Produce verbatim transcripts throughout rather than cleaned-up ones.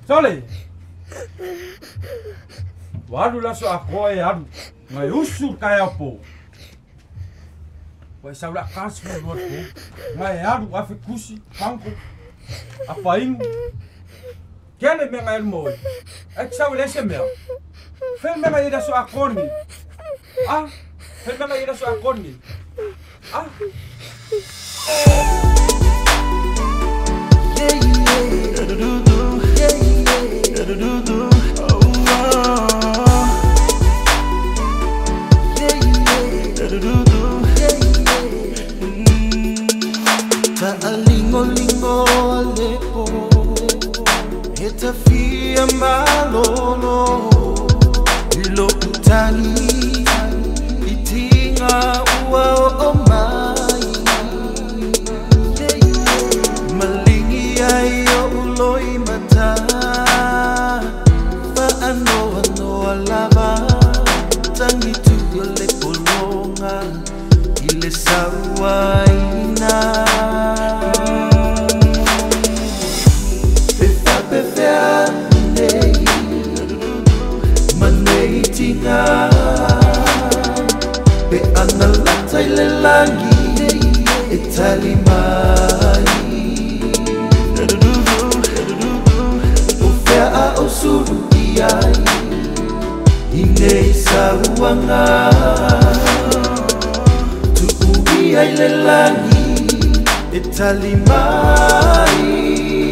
Sole. Walu laso ako e alu. Ngai usu kaya po. Wai saula kasu mo ko. Ngai alu afi kusi panko. Apa ingu. Kele me ngai mo. Ek saula ese me. Fel me ngai laso akoni. Ah, fel me ngai laso akoni. Ah. Yeah yeah. Do do do. Yeah yeah. Do do do. Oh. Lingo lepo etafia malolo lo utani itinga ua o mai malingi ayo uloi mata pa ano ano alava tangi tu le polonga ile Savaiinaea Be analata ile langi italimai Ufea a osuru iai Ine SAUAGA Tuuia ile langi italimai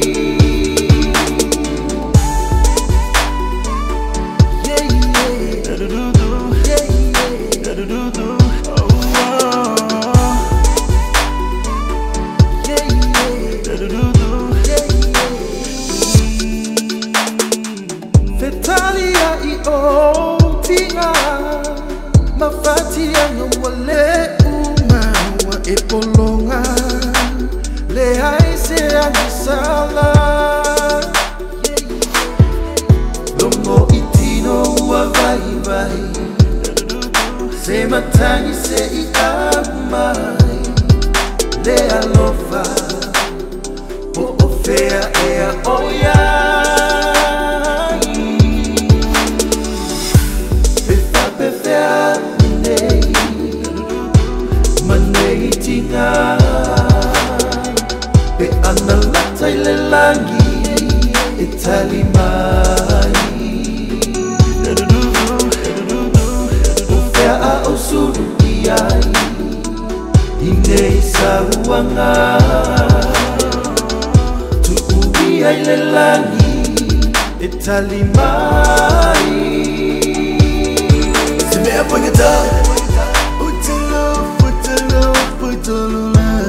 Mafatia no wale uma wa epolonga le aise anisala Longo itino wa vai vai se matani se iamai le alofa o ofea ea oya Be analata ile langi italimai Ufea a osuru iai Ine SAUAGA Tuuia ile langi italimai Semea ponyata Utelo, utelo, utelo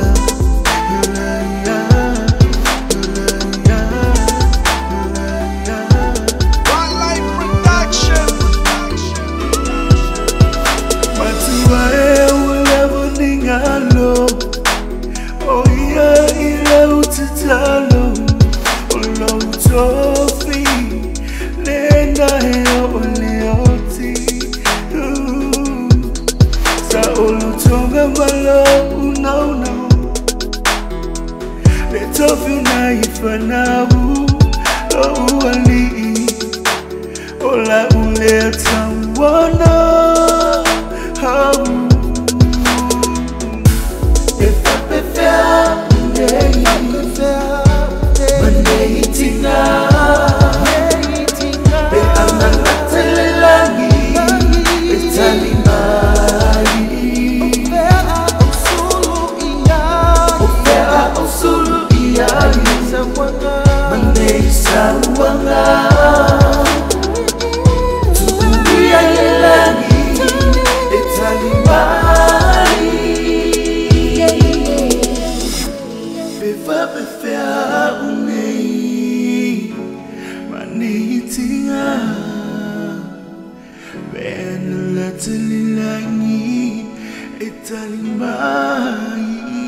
Fanabu oh ali ola uleta wana how if I prefer day Monday tina be analata langi italimai Ofea osulu iai Monday SAUAGA Tuuia ile langi italimai Befa befea unei manitinga Benalata lilangi italimai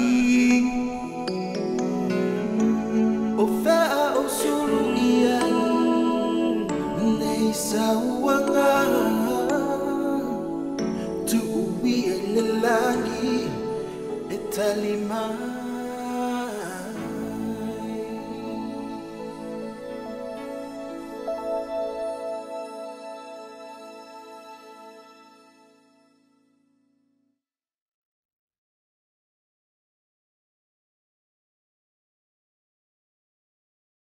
SAUAGA Tuuia ile langi italimai